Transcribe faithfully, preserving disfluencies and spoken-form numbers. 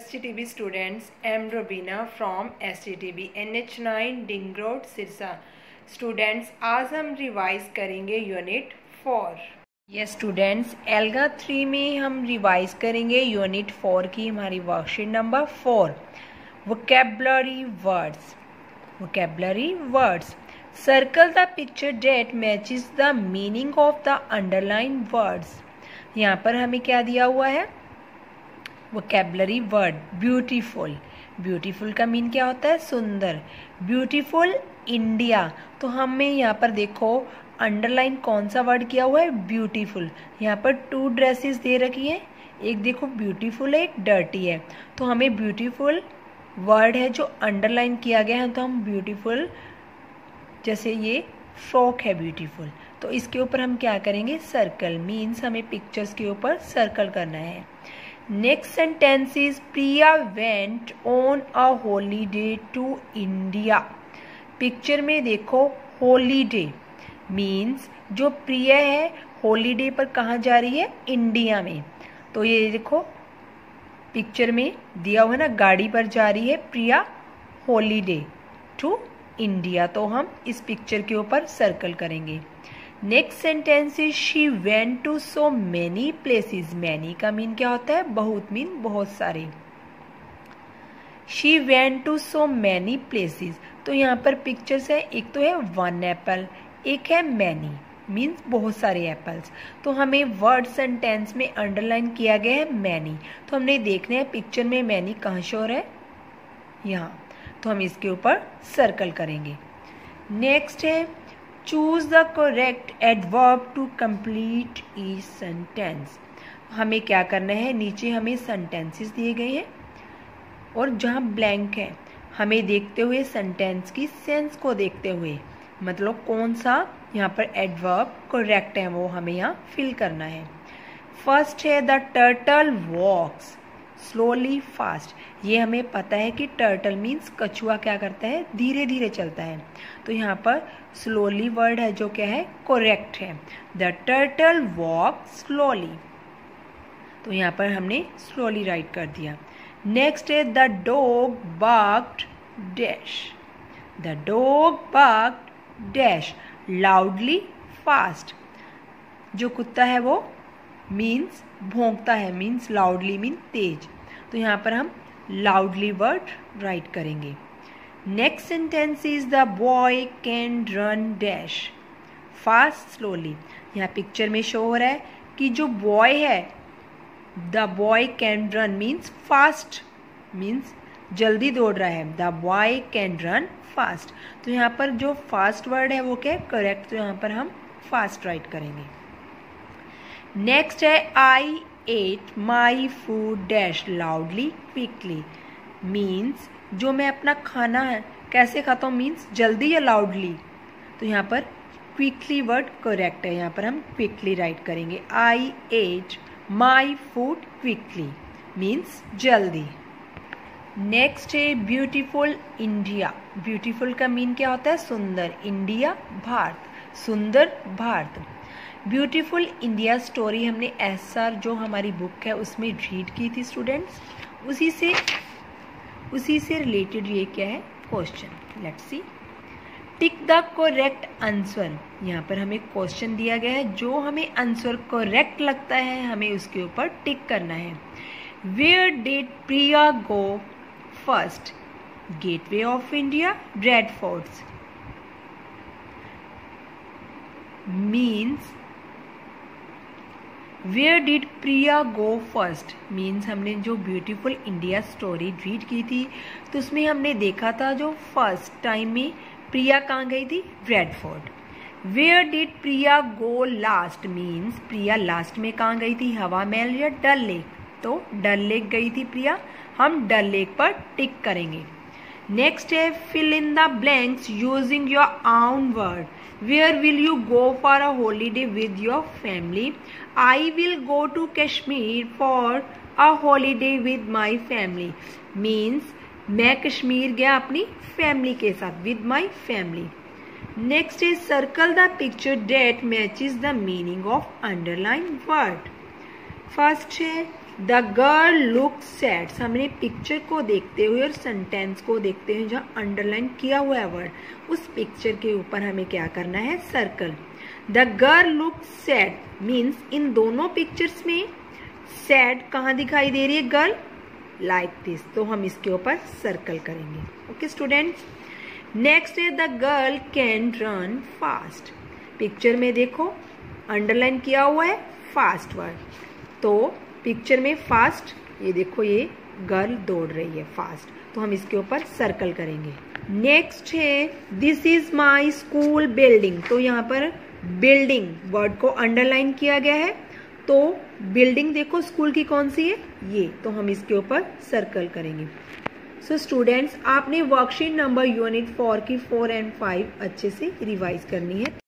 S T T B students, I am Robina from S T T B N H nine डिंग road Sirsa. Students आज हम revise करेंगे unit four. ये students एल्गा three में हम रिवाइज करेंगे यूनिट फोर की हमारी worksheet number four, vocabulary words. Vocabulary words, circle the picture that matches the meaning of the underline words. यहाँ पर हमें क्या दिया हुआ है? Vocabulary word beautiful. ब्यूटीफुल का मीन क्या होता है? सुंदर। ब्यूटीफुल इंडिया, तो हमें यहाँ पर देखो अंडरलाइन कौन सा वर्ड किया हुआ है? ब्यूटीफुल। यहाँ पर टू ड्रेसेस दे रखी है, एक देखो ब्यूटीफुल है, एक डर्टी है, तो हमें ब्यूटीफुल वर्ड है जो अंडरलाइन किया गया है, तो हम ब्यूटीफुल, जैसे ये फ्रॉक है ब्यूटीफुल, तो इसके ऊपर हम क्या करेंगे? सर्कल। मीन्स हमें पिक्चर्स के ऊपर सर्कल करना है। Next sentence is Priya went on a holiday to India. Picture में देखो हॉलीडे मीन्स जो प्रिया है हॉलीडे पर कहाँ जा रही है? इंडिया में। तो ये देखो पिक्चर में दिया हुआ है ना, गाड़ी पर जा रही है प्रिया हॉलीडे टू इंडिया, तो हम इस पिक्चर के ऊपर सर्कल करेंगे। Next sentence is she went to so many places. Many का मीन क्या होता है? बहुत, मीन बहुत सारे। She went to so many places, तो यहाँ पर पिक्चर्स है, एक तो है वन एप्पल, एक है मैनी मीन्स बहुत सारे एप्पल्स। तो हमें वर्ड सेंटेंस में अंडरलाइन किया गया है मैनी, तो हमने देखना है पिक्चर में मैनी कहाँ शो है? यहाँ, तो हम इसके ऊपर सर्कल करेंगे। नेक्स्ट है choose the correct adverb to complete each sentence. हमें क्या करना है? नीचे हमें सेंटेंसेस दिए गए हैं और जहाँ ब्लैंक है हमें देखते हुए सेंटेंस की सेंस को देखते हुए, मतलब कौन सा यहाँ पर एडवर्ब करेक्ट है वो हमें यहाँ फिल करना है। फर्स्ट है the turtle walks slowly fast. ये हमें पता है कि टर्टल मीन्स कछुआ क्या करता है? धीरे धीरे चलता है, तो यहाँ पर स्लोली वर्ड है जो क्या है? करेक्ट है। द टर्टल वॉक स्लोली, तो यहाँ पर हमने स्लोली राइट कर दिया। नेक्स्ट है the dog barked dash. The dog barked dash loudly fast. जो कुत्ता है वो मीन्स भौंकता है, मीन्स लाउडली मीन तेज, तो यहाँ पर हम लाउडली वर्ड राइट करेंगे। Next sentence is the boy can run dash fast slowly. यहाँ पिक्चर में शो हो रहा है कि जो बॉय है, the boy can run means fast, means जल्दी दौड़ रहा है। The boy can run fast, तो यहाँ पर जो फास्ट वर्ड है वो क्या है? करेक्ट, तो यहाँ पर हम फास्ट राइट करेंगे। नेक्स्ट है I ate my food dash loudly quickly. Means जो मैं अपना खाना है कैसे खाता हूँ? मीन्स जल्दी या लाउडली, तो यहाँ पर क्विकली वर्ड करेक्ट है, यहाँ पर हम क्विकली राइट करेंगे। I ate my food quickly means जल्दी। नेक्स्ट है ब्यूटीफुल इंडिया। ब्यूटीफुल का मीन क्या होता है? सुंदर। इंडिया भारत, सुंदर भारत। ब्यूटीफुल इंडिया स्टोरी हमने एस आर जो हमारी बुक है उसमें रीड की थी स्टूडेंट्स, उसी से उसी से रिलेटेड ये क्या है? Question. Let's see. Tick the correct answer. यहाँ पर हमें क्वेश्चन दिया गया है, जो हमें आंसर करेक्ट लगता है हमें उसके ऊपर टिक करना है। Where did Priya go first? Gateway of India, red forts. Means where did Priya go first means हमने जो ब्यूटीफुल इंडिया स्टोरी रीड की थी तो उसमें हमने देखा था जो फर्स्ट टाइम में प्रिया कहाँ गई थी? Red fort. Where did Priya go last means Priya last में कहाँ गई थी? हवा महल या डल लेक, तो डल लेक गई थी प्रिया, हम डल लेक पर टिक करेंगे। नेक्स्ट है fill in the blanks using your own word. Where will you go for a holiday with your family? I will go to Kashmir for a holiday with my family. Means मैं कश्मीर गया अपनी family के साथ, with my family. Next is circle the picture that matches the meaning of underlined word. First है the girl look sad, हमने picture को देखते हुए और सेंटेंस को देखते हुए जहाँ अंडरलाइन किया हुआ है वर्ड, उस पिक्चर के ऊपर हमें क्या करना है, circle. The girl look sad means इन दोनों पिक्चर्स में सैड कहाँ दिखाई दे रही है, गर्ल, लाइक दिस, तो हम इसके ऊपर सर्कल करेंगे। ओके स्टूडेंट्स, नेक्स्ट है the girl can run fast. Picture में देखो अंडरलाइन किया हुआ है फास्ट वर्ड, तो पिक्चर में फास्ट, ये देखो ये गर्ल दौड़ रही है फास्ट, तो हम इसके ऊपर सर्कल करेंगे। नेक्स्ट है this is my school building, तो यहाँ पर बिल्डिंग वर्ड को अंडरलाइन किया गया है, तो बिल्डिंग देखो स्कूल की कौन सी है, ये, तो हम इसके ऊपर सर्कल करेंगे। सो स्टूडेंट्स, आपने वर्कशीट नंबर यूनिट फोर की फोर एंड फाइव अच्छे से रिवाइज करनी है।